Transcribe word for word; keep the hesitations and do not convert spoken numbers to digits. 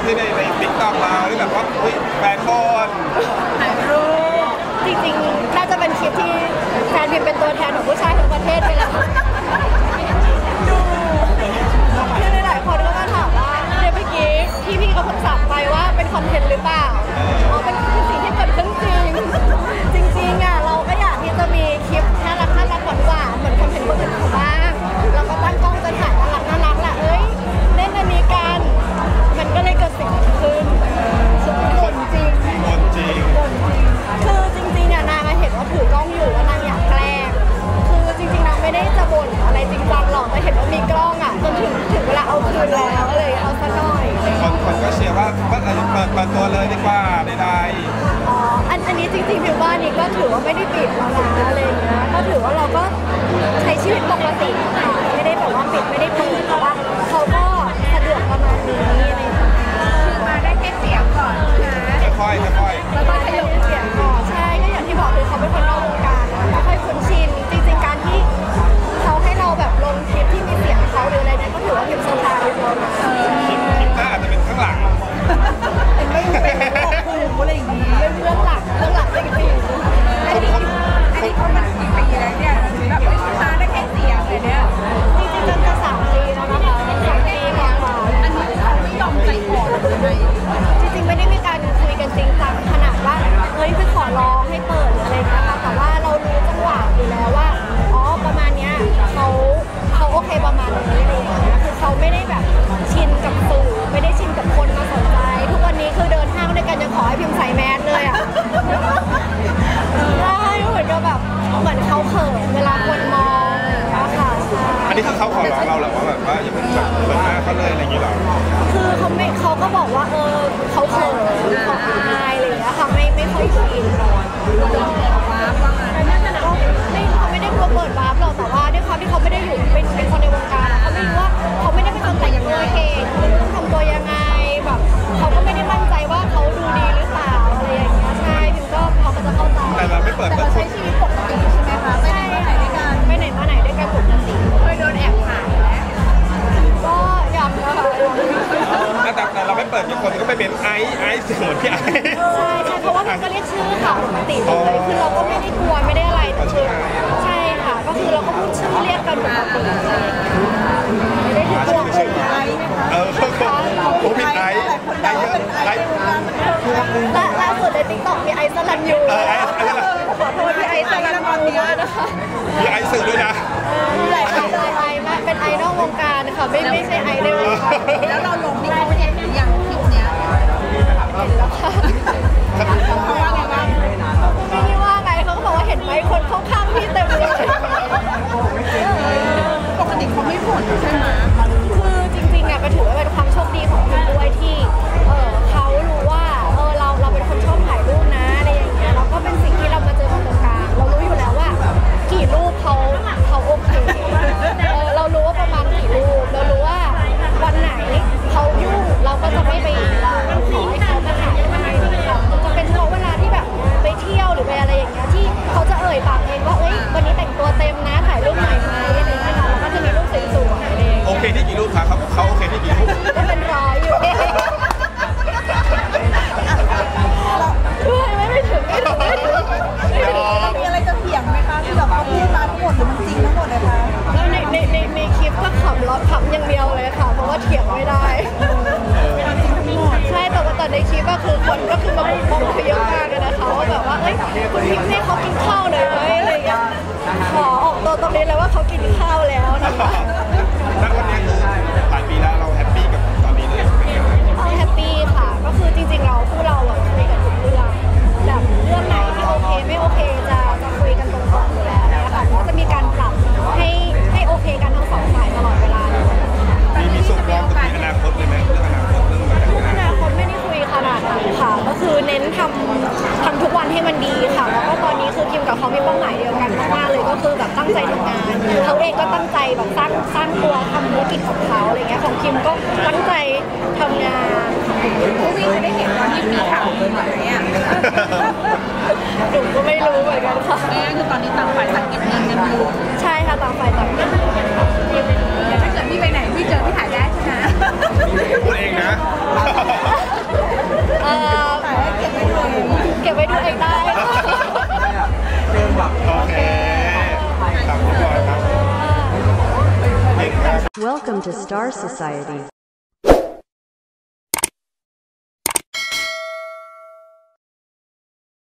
ขึ้นในในติ๊กต็อกเราที่แบบว่าอุ้ยแฟนคนถ่ายรูปจริงๆน่าจะเป็นคลิปที่แฟนพิมเป็นตัวแทนของผู้ชายทั้งประเทศไปแล้วดูคือหลายๆคนก็มาถามว่าเดี๋ยวเมื่อกี้พี่พี่เขาเพิ่งสับไปว่าเป็นคอนเทนต์หรือเปล่าอ๋อเป็นสิ่งที่เกิดขึ้นจริงจริงๆอ่ะเราก็อยากที่จะมีคลิปน่ารักน่ารักหวานๆเหมือนคอนเทนต์คนอื่นเขาบ้างเราก็ตั้งกล้องจะถ่ายน่ารักน่ารักแหละเอ้ยเล่นอันนี้กันมันก็เลยเกิดสิ่งนี้ขึ้นคนจริงคนจริงคนจริงคือจริงๆเนี่ยนางเห็นว่าถือกล้องอยู่ว่านางอยากแกล้งคือจริงๆนางไม่ได้จะบ่นอะไรจริงจังหรอกแต่เห็นว่ามีกล้องอ่ะจนถึงถึงเวลาเอาคืนแล้วเลยเอาซะหน่อยคนคนก็เชียร์ว่าเปิดเปิดเปิดตัวเลยดีกว่าใดๆอ๋ออันอันนี้จริงๆพิมว่านี่ก็ถือว่าไม่ได้ปิดแล้วนะอะไรอย่างเงี้ยก็ถือว่าเราก็ใช้ชีวิตปกติค่ะไม่ได้แบบว่าปิดไม่ได้เปิดแต่ว่าเขาก็สะดวกประมาณนี้อะไรอย่างเงี้ยมาได้แค่เสียงก่อนนะค่อยๆค่อยๆแล้วก็ขยับเสียงก่อนใช่ก็อย่างที่บอกคือเขาเป็นคนนอกวงการไม่ค่อยคุ้นชินจริงๆการที่เขาให้เราแบบลงคลิปที่มีเสียงเขาหรืออะไรเนี่ยก็ถือว่าพิมพ์เซอร์ไพรส์เรานะคลิปคลิปหน้าอาจจะเป็นข้างหลังเป็นไม่เป็นคู่อะไรอย่างงี้เรื่องหลักเรื่องหลักจริงๆอันนี้อันนี้เขามันกี่ปีแล้วเนี่ยแบบมาได้แค่เสียงเลยเนี่ยจริงๆจนจะสามปีแล้วนะคะสามปีกว่าอันนี้เขาไม่ยอมใจอ่อนเลยจริงๆไม่ได้มีการคุยกันจริงจังขนาดว่าเฮ้ยไปขอร้องให้เปิดอะไรนะคะแต่ว่าเรารู้จังหวะอยู่แล้วว่าอ๋อประมาณเนี้ยเขาเขาโอเคประมาณนี้อะไรอย่างเงี้ยคือเขาไม่ได้แบบชินกับสื่อไม่ได้ชินกับคนมาสนใจทุกวันนี้คือเดินห้างด้วยกันยังขอให้พิมพ์ใส่แมสเลยอ่ะใช่เหมือนกับแบบเหมือนเขาเขินเวลาคนมองนะคะอันนี้คือเขาขอร้องเราแหละว่าแบบว่าอย่าเพิ่งแบบเปิดหน้าเขาเลยอะไรอย่างเงี้ยหรอคือเขาไม่เขาก็บอกว่าเออเขาเขินเขาอายอะไรอย่างเงี้ยค่ะไม่ไม่ค่อยชินโดนเปิดวาร์ปว่างั้นไม่เขาไม่ได้กลัวเปิดวาร์ปหรอกแต่ว่าด้วยความที่เขาไม่ได้อยู่เป็นเป็นคนในวงการเขาไม่รู้ว่าเขาไม่ได้เป็นคนแต่งตัวเก่งเขาไม่รู้ต้องทำตัวยังไงแบบเขาก็ไม่ได้มั่นใจว่าเขาดูดีหรือเปล่าอะไรอย่างเงี้ยใช่พิมก็เขาก็จะเข้าใจแต่เราไม่เปิดแต่เราใช้ชีวิตปกติใช่ไหมคะไปไหนมาไหนด้วยกันไปไหนมาไหนด้วยกันปกติเคยโดนแอบถ่ายแล้วก็ยังนะคะแต่แต่เราไม่เปิดทุกคนก็ไปเป็นไอซ์ไอซ์สมุนที่ไอซ์ใช่ใช่เพราะว่ามันก็เรียกชื่อค่ะปกติเลยคือเราก็ไม่ได้กลัวไม่ได้อะไรคือใช่ค่ะก็คือเราก็พูดชื่อเรียกกันปกติไม่ได้กลัวชื่อไอซ์เออผมเป็นไอซ์ไอซ์เยอะไอซ์ล่าล่าสุดในติ๊กต็อกมีไอซ์สลันยูขอโทษที่ไอซ์สลันยูนะคะมีไอซ์สื่อด้วยนะหลายคนเลยไอซ์มากเป็นไอนอกวงการค่ะไม่ไม่ใช่ไอในวงการแล้วเราลงนี่เขาเห็นหรือยังคลิปเนี้ยเห็นแล้วค่ะเขาว่าไงบ้างไม่ได้ว่าไงเขาก็บอกว่าเห็นไหมคนข้างๆพี่เต็มเลยปกติเขาไม่บ่นใช่ไหมคือจริงๆอ่ะก็ถือว่าเป็นความโชคดีของพิมด้วยที่เออเขารู้ว่าเออเราเราเป็นคนชอบถ่ายรูปนะอะไรอย่างเงี้ยแล้วก็เป็นสิ่งที่เรามาเจอกันตรงกลางเรารู้อยู่แล้วว่ากี่รูปเขาเขาโอเคเออเรารู้ว่าประมาณกี่รูปเรารู้ว่าวันไหนเขายุ่งเราก็จะไม่ไปขอให้เขามาถ่ายให้จะเป็นเพราะเวลาที่แบบไปเที่ยวหรือไปอะไรอย่างเงี้ยที่เขาจะเอ่ยปากเองว่าเอ้ยวันนี้แต่งตัวเต็มนะถ่ายรูปหน่อยไหมอะไรอย่างเงี้ยค่ะแล้วก็จะมีรูปสวยๆอะไรอย่างเงี้ยโอเคที่กี่รูปคะเขาเขาโอเคที่กี่รูปก็เป็นร้อยอยู่ไม่ไม่ถึงไม่ถึงไม่ถึงมีอะไรจะเถียงไหมคะที่แบบเขาพูดมาทั้งหมดหรือมันจริงทั้งหมดเลยคะแล้วในในในในคลิปก็ขำล้อขำอย่างเดียวเลยค่ะเพราะว่าเถียงไม่ได้ใช่แต่ว่าตอนในคลิปก็คือคนก็คือมาบุกบ้องเขาเยอะมากเลยนะคะว่าแบบว่าเอ้ยคุณพิมพ์ให้เขากินข้าวเลยไหมอะไรอย่างเงี้ยขอออกตัวตรงนี้เลยว่าเขากินข้าวแล้วนะคะแล้ววันนี้คือหลายปีแล้วเราแฮปปี้กับตอนนี้เลยเราแฮปปี้ค่ะก็คือจริงๆเราคู่เราอะคุยกันทุกเรื่องแบบเรื่องไหนที่โอเคไม่โอเคจะจะคุยกันตรงๆอยู่แล้วนะคะก็จะมีการปรับให้ให้โอเคกันทั้งสองฝ่ายตลอดเวลาเลยมีมีสุขมองถึงอนาคตเลยไหมเรื่องอนาคตเรื่องอะไรอนาคตไม่ได้คุยขนาดนั้นค่ะก็คือเน้นทำทำทุกวันให้มันดีค่ะแล้วก็ตอนนี้คือคิมกับเขามีเป้าหมายเดียวกันมากๆเลยก็คือแบบตั้งใจทำงานเขาเองก็ตั้งใจแบบสร้างสร้างตัวทำธุรกิจของเขาอะไรเงี้ยของคิมก็ตั้งใจทำงานผู้วิ่งจะได้เห็นตอนที่มีข่าวเลยไหมอ่ะหนูก็ไม่รู้เหมือนกันค่ะแม่คือตอนนี้ต่างฝ่ายต่างเก็บเงินกันอยู่ใช่ค่ะต่างฝ่ายต่างเก็บถ้าเกิดพี่ไปไหนพี่เจอพี่ถ่ายได้ใช่ไหมพูดเองนะ Welcome to Star Society.